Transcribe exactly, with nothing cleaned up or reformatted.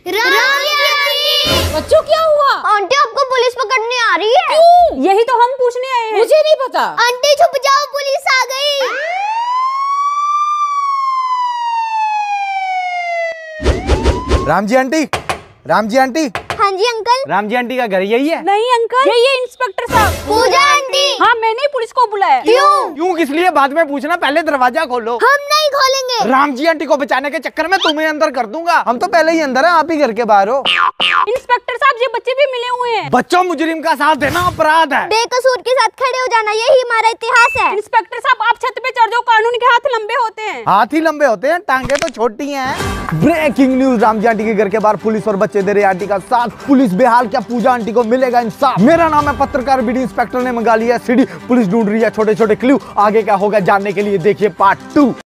बच्चों क्या हुआ? आंटी आपको पुलिस पकड़ने आ रही है। क्यों? यही तो हम पूछने आए हैं। मुझे नहीं पता। आंटी छुप जाओ, पुलिस आ गई। Ram ji auntie, Ram ji auntie. हाँ जी अंकल। राम जी आंटी का घर यही है? नहीं अंकल, यही है इंस्पेक्टर साहब। पूजा आंटी। हाँ, मैंने पुलिस को बुलाया। क्यों? क्यों किस लिए बाद में पूछना, पहले दरवाजा खोलो। हम नहीं खोलेंगे। राम जी आंटी को बचाने के चक्कर में तुम्हें अंदर कर दूंगा। हम तो पहले ही अंदर है, आप ही घर के बाहर हो। इंस्पेक्टर साहब, ये बच्चे भी मिले हुए हैं। बच्चों, मुजरिम का साथ देना अपराध है। बेकसूर के साथ खड़े हो जाना, यही हमारा इतिहास है। इंस्पेक्टर साहब, आप छत पे चढ़ जाओ, कानून के हाथ लंबे होते हैं। हाथ ही लंबे होते हैं, टांगे तो छोटी हैं। Breaking news, Ram ji auntie के घर के बाहर पुलिस और बच्चे दे रहे आंटी का साथ। पुलिस बेहाल, क्या पूजा आंटी को मिलेगा इंसाफ? मेरा नाम है पत्रकार बीडी, इंस्पेक्टर ने मंगा लिया सीडी। पुलिस ढूंढ रही है छोटे छोटे क्लू। आगे क्या होगा जानने के लिए देखिए पार्ट टू।